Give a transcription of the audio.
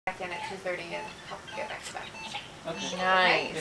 back in at 2:30 and help get back to back. Okay. Nice.